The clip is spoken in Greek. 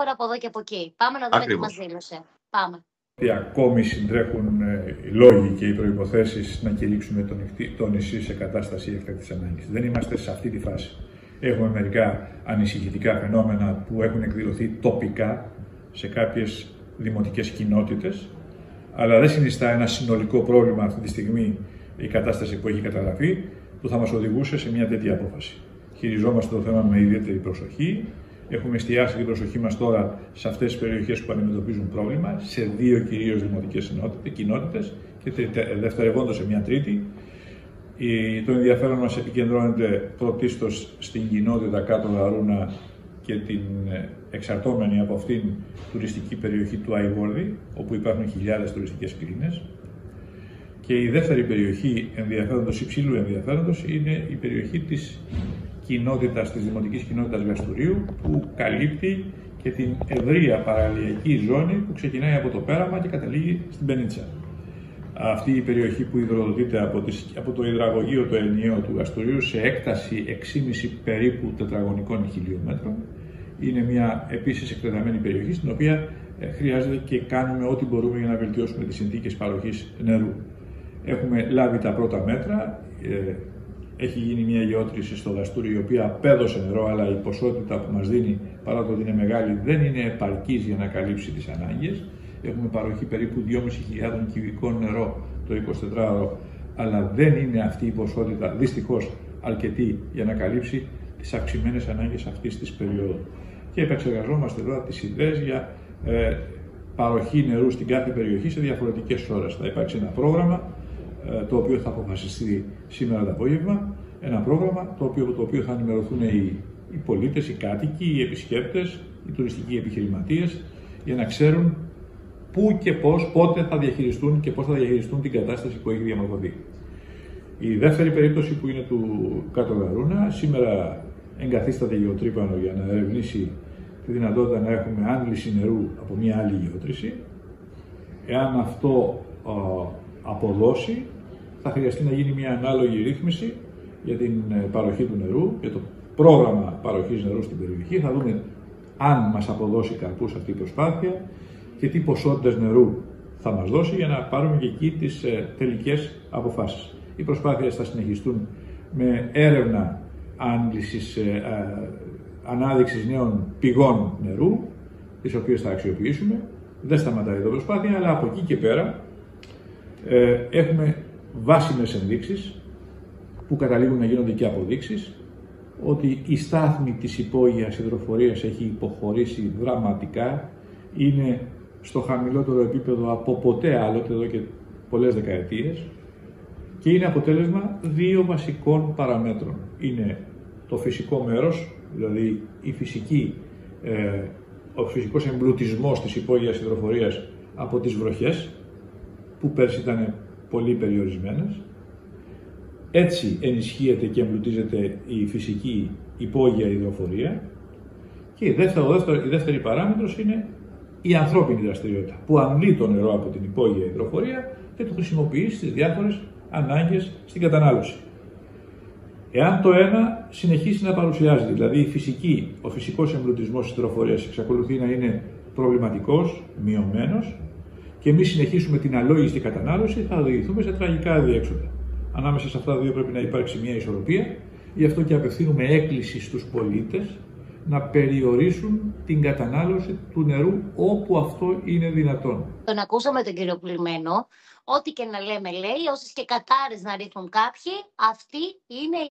διάφορα από εδώ και από εκεί. Πάμε να δούμε τι μας δήλωσε. Πάμε. Ακόμη συντρέχουν οι λόγοι και οι προϋποθέσεις να κηρύξουμε το νησί σε κατάσταση έκτακτης ανάγκης. Δεν είμαστε σε αυτή τη φάση. Έχουμε μερικά ανησυχητικά φαινόμενα που έχουν εκδηλωθεί τοπικά σε κάποιες δημοτικές κοινότητες, αλλά δεν συνιστά ένα συνολικό πρόβλημα αυτή τη στιγμή η κατάσταση που έχει καταγραφεί, που θα μας οδηγούσε σε μια τέτοια απόφαση. Χειριζόμαστε το θέμα με ιδιαίτερη προσοχή. Έχουμε εστιάσει την προσοχή μας τώρα σε αυτές τις περιοχές που αντιμετωπίζουν πρόβλημα, σε 2 κυρίως δημοτικές κοινότητες και δευτερευόντως σε μια τρίτη. Το ενδιαφέρον μας επικεντρώνεται πρωτίστως στην κοινότητα κάτω Λαρούνα και την εξαρτώμενη από αυτήν τουριστική περιοχή του Αϊβόρδη, όπου υπάρχουν χιλιάδες τουριστικές πυρήνες. Και η δεύτερη περιοχή ενδιαφέροντος, υψηλού ενδιαφέροντος, είναι η περιοχή της δημοτικής κοινότητας Γαστουρίου, που καλύπτει και την ευρεία παραλιακή ζώνη που ξεκινάει από το πέραμα και καταλήγει στην Πενίτσα. Αυτή η περιοχή που υδροδοτείται από το υδραγωγείο το ενιαίο του Γαστουρίου σε έκταση 6,5 περίπου τετραγωνικών χιλιόμετρων, είναι μια επίσης εκτεταμένη περιοχή στην οποία χρειάζεται και κάνουμε ό,τι μπορούμε για να βελτιώσουμε τις συνθήκες παροχής νερού. Έχουμε λάβει τα πρώτα μέτρα. Έχει γίνει μια γεώτρηση στο Γαστούρι, η οποία απέδωσε νερό, αλλά η ποσότητα που μας δίνει, παρά το ότι είναι μεγάλη, δεν είναι επαρκής για να καλύψει τις ανάγκες. Έχουμε παροχή περίπου 2.500 κυβικών νερό το 24ωρο, αλλά δεν είναι αυτή η ποσότητα δυστυχώς αρκετή για να καλύψει τις αυξημένες ανάγκες αυτής της περίοδου. Και επεξεργαζόμαστε τώρα τις ιδέες για παροχή νερού στην κάθε περιοχή σε διαφορετικές ώρες. Θα υπάρξει ένα πρόγραμμα το οποίο θα αποφασιστεί σήμερα το απόγευμα, ένα πρόγραμμα το οποίο θα ενημερωθούν οι πολίτες, οι κάτοικοι, οι επισκέπτες, οι τουριστικοί επιχειρηματίες, για να ξέρουν πού και πώς, πότε θα διαχειριστούν και πώς θα διαχειριστούν την κατάσταση που έχει διαμορφωθεί. Η δεύτερη περίπτωση, που είναι του Κάτω Λαρούνα, σήμερα εγκαθίσταται γεωτρύπανο για να ερευνήσει τη δυνατότητα να έχουμε άντληση νερού από μια άλλη γεώτρηση. Εάν αυτό αποδώσει, θα χρειαστεί να γίνει μια ανάλογη ρύθμιση για την παροχή του νερού, για το πρόγραμμα παροχής νερού στην περιοχή. Θα δούμε αν μας αποδώσει καρπούς αυτή η προσπάθεια και τι ποσότητες νερού θα μας δώσει, για να πάρουμε και εκεί τις τελικές αποφάσεις. Οι προσπάθειες θα συνεχιστούν με έρευνα ανάδειξης νέων πηγών νερού, τις οποίες θα αξιοποιήσουμε. Δεν σταματάει εδώ η προσπάθεια, αλλά από εκεί και πέρα έχουμε βάσιμες ενδείξεις που καταλήγουν να γίνονται και αποδείξεις ότι η στάθμη της υπόγειας υδροφορίας έχει υποχωρήσει δραματικά, είναι στο χαμηλότερο επίπεδο από ποτέ άλλοτε εδώ και πολλές δεκαετίες και είναι αποτέλεσμα 2 βασικών παραμέτρων. Είναι το φυσικό μέρος, δηλαδή ο φυσικός εμπλουτισμός της υπόγειας υδροφορίας από τις βροχές, που πέρσι ήταν πολύ περιορισμένες. Έτσι ενισχύεται και εμπλουτίζεται η φυσική υπόγεια υδροφορία. Και η δεύτερη παράμετρος είναι η ανθρώπινη δραστηριότητα, που αντλεί το νερό από την υπόγεια υδροφορία και το χρησιμοποιεί στις διάφορες ανάγκες στην κατανάλωση. Εάν το ένα συνεχίσει να παρουσιάζεται, δηλαδή ο φυσικός εμπλουτισμός της υδροφορίας εξακολουθεί να είναι προβληματικός, μειωμένος, και εμείς συνεχίσουμε την αλόγιστη κατανάλωση, θα οδηγηθούμε σε τραγικά αδιέξοδα. Ανάμεσα σε αυτά τα δύο πρέπει να υπάρξει μια ισορροπία, γι' αυτό και απευθύνουμε έκκληση στους πολίτες να περιορίσουν την κατανάλωση του νερού όπου αυτό είναι δυνατόν. Τον ακούσαμε τον κύριο Πλημμένο, ό,τι και να λέμε λέει, όσες και κατάρες να ρίχνουν κάποιοι, αυτή είναι